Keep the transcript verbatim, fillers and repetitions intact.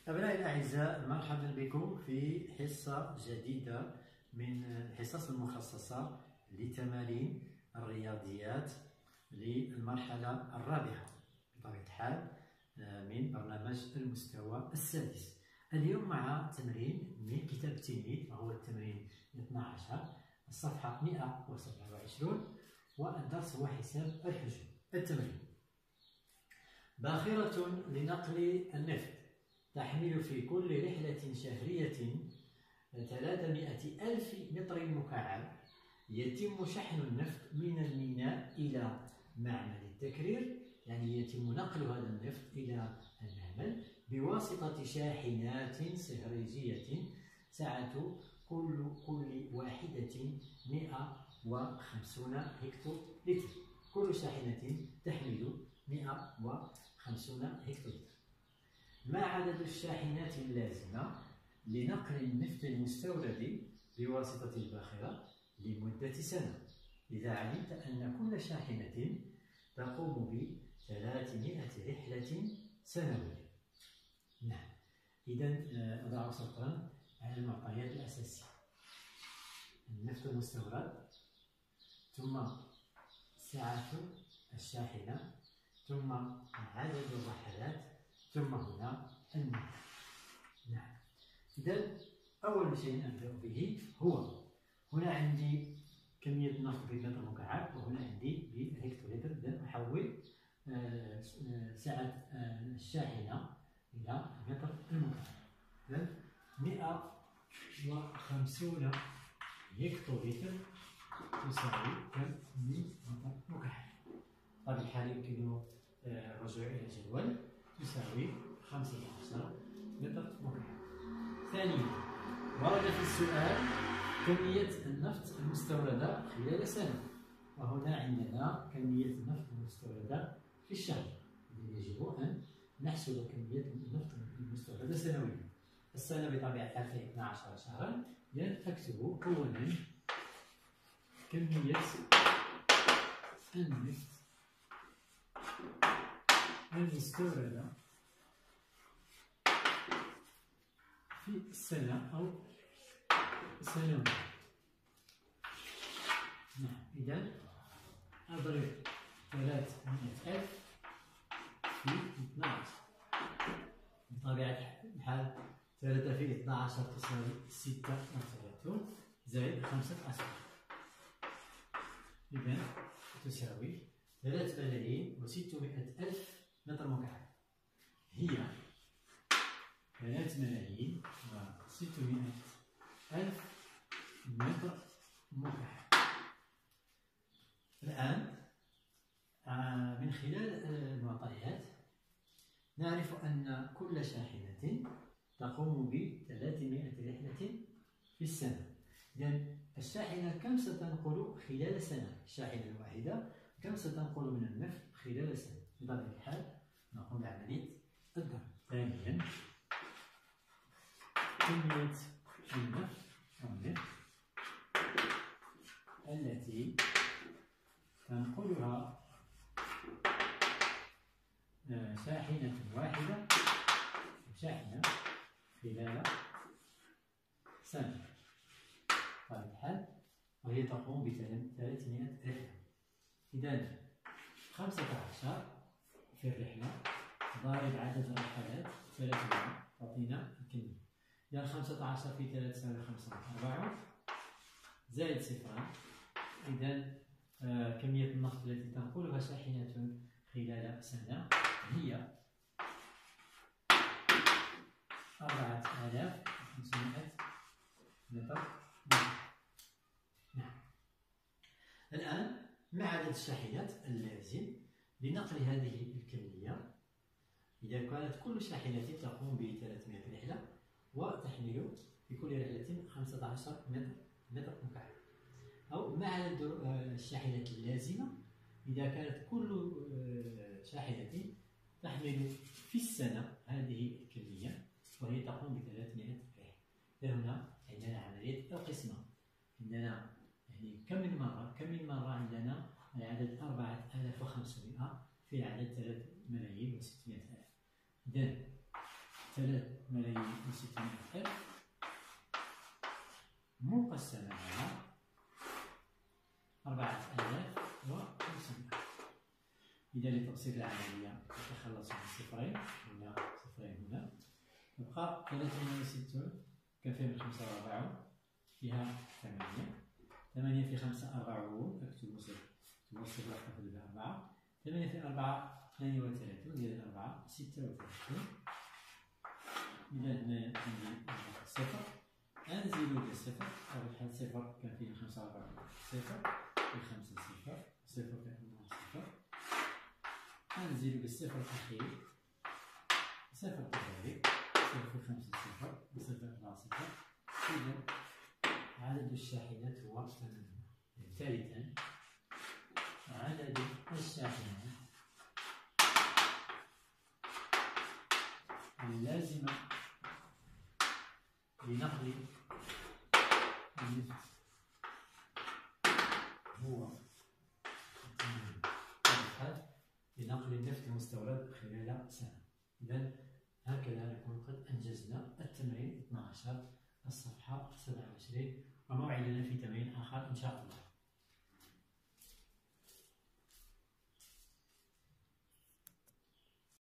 أبنائي الأعزاء، مرحبا بكم في حصة جديدة من الحصص المخصصة لتمارين الرياضيات للمرحلة الرابعة بطبيعة الحال من برنامج المستوى السادس. اليوم مع تمرين من كتاب التلميذ وهو التمرين اثني عشر، الصفحة مئة وسبعة وعشرين، والدرس هو حساب الحجم. التمرين: باخرة لنقل النفط تحمل في كل رحلة شهرية ثلاثمائة ألف متر مكعب. يتم شحن النفط من الميناء إلى معمل التكرير، يعني يتم نقل هذا النفط إلى المعمل بواسطة شاحنات صهريجية سعة كل كل واحدة مئة وخمسين هكتولتر. كل شاحنة تحمل مئة وخمسين هكتولتر. ما عدد الشاحنات اللازمة لنقل النفط المستورد بواسطة الباخرة لمدة سنة؟ إذا علمت أن كل شاحنة تقوم بثلاثمائة رحلة سنوية. نعم، إذا أضع سطرا على المعطيات الأساسية: النفط المستورد، ثم سعة الشاحنة، ثم عدد الرحلات، ثم هنا المدة. نعم، إذا أول شيء أبدأ به هو هنا عندي كمية النفط بمتر مكعب، وهنا عندي بهكتولتر. إذا أحول سعة الشاحنة إلى متر المكعب. إذا مئة وخمسون هكتولتر تساوي كم من متر مكعب؟ بطبيعة الحال يمكن الرجوع إلى الجدول. تساوي خمسة عشر متر مكعب. ثانيا، ورد في السؤال كمية النفط المستوردة خلال سنة، وهنا عندنا كمية النفط المستوردة في الشهر. إذا يجب أن نحسب كمية النفط المستوردة سنويا. السنة بطبيعة الحال فيها اثنا عشر شهرا، إذا أكتب أولا كمية النفط المستوردة في السنة أو سنويا. نعم، إذا أضرب ثلاثمائة ألف في اثنا عشر. بطبيعة الحال ثلاثة في اثنا عشر تساوي ستة وثلاثون زائد خمسة عشر، إذا تساوي ثلاثة ملايين وستمائة ألف متر مكعب. هي ثلاث ملايين وستمائة ألف متر مكعب. الآن من خلال المعطيات نعرف أن كل شاحنة تقوم بثلاثمائة رحلة في السنة. إذن الشاحنة كم ستنقل خلال سنة؟ الشاحنة الواحدة كم ستنقل من النفط خلال سنة؟ بطبيعة الحال نقوم بعملية الضرب. ثانيا، كمية النفط النفط التي تنقلها شاحنة واحدة شاحنة خلال سنة. بطبيعة الحال وهي تقوم بثلاثمائة رحلة. إذا خمسة عشر في الرحلة ضارب عدد الرحلات ثلاثمائة تعطينا الكمية. إذا خمسة عشر في ثلاثة تساوي خمسة وأربعون زائد صفران. إذا آه كمية النفط التي تنقلها شاحنة خلال سنة هي أربعة آلاف وخمسمائة متر مكعب. نعم. الآن ما عدد الشاحنات اللازم لنقل هذه الكمية؟ إذا كانت كل شاحنة تقوم بثلاثمائة رحلة وتحمل في كل رحلة خمسة عشر متر مكعب، أو ما عدد الشاحنات اللازمة إذا كانت كل شاحنة تحمل في السنة هذه الكمية وهي تقوم بثلاثمائة رحلة. هنا عندنا عملية القسمة. عندنا يعني كم من مرة كم من مرة عندنا العدد أربعة آلاف وخمسمائة في عدد ثلاثة ملايين وستمائة ألف. إذن ثلاث ملايين وستمائة ألف مقسمة على أربعة آلاف وخمسمائة. إذا لتقصير العملية نتخلص من صفرين هنا صفرين هنا، تبقى ثلاثون وستون كفي من خمسة وأربعون فيها ثمانية، ثمانية في خمسة أربعون، أكتب صفر أكتب صفر أخذ بأربعة، ثمانية في أربعة ثمانية وثلاثون زائد أربعة ستة وثلاثون. إذا هنا عندي صفر أنزل بالصفر، أول حال صفر كان فيه خمسة وأربعون صفر في خمسة صفر صفر في أربعة صفر، أنزل بالصفر الأخير صفر كذلك صفر في خمسة صفر وصفر أربعة صفر. إذا عدد الشاحنات هو ثمانية. ثالثا عدد الشاحنات اللازمة لنقل النفط هو لنقل النفط المستورد خلال سنة. إذا هكذا نكون قد أنجزنا التمرين اثنا عشر الصفحة سبعة وعشرين، وموعدنا في تمرين آخر إن شاء الله.